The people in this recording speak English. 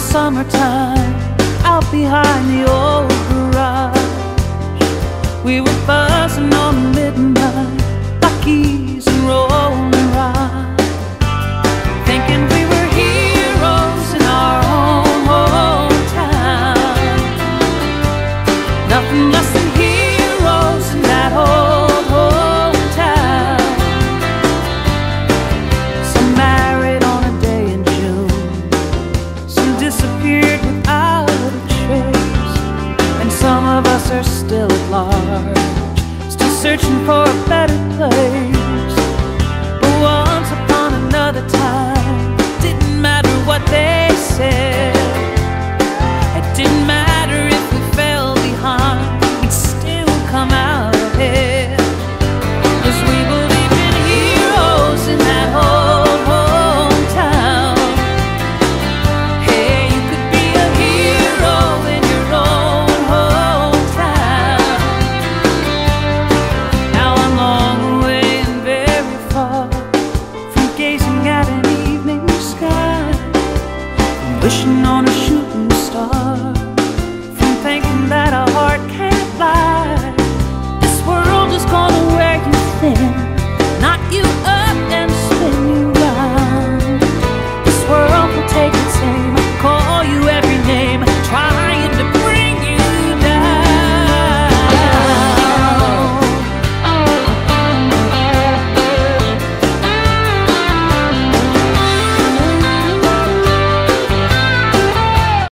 summertime, out behind the old garage, we were buzzing on midnight like keys and rolling rock, thinking we were heroes in our own hometown. Nothing less than heroes in that old hometown. Some married on a day in June, some disappeared without a trace, and some of us are still at large, still searching for a better place. But once upon another time, didn't matter what they said, it didn't matter if we fell behind, we'd still come out ahead, 'cause we believed in heroes in that old hometown. Hey, you could be a hero in your own hometown. Now I'm long away and very far from gazing at an evening sky, from wishing on a shooting star, from thinking that our heart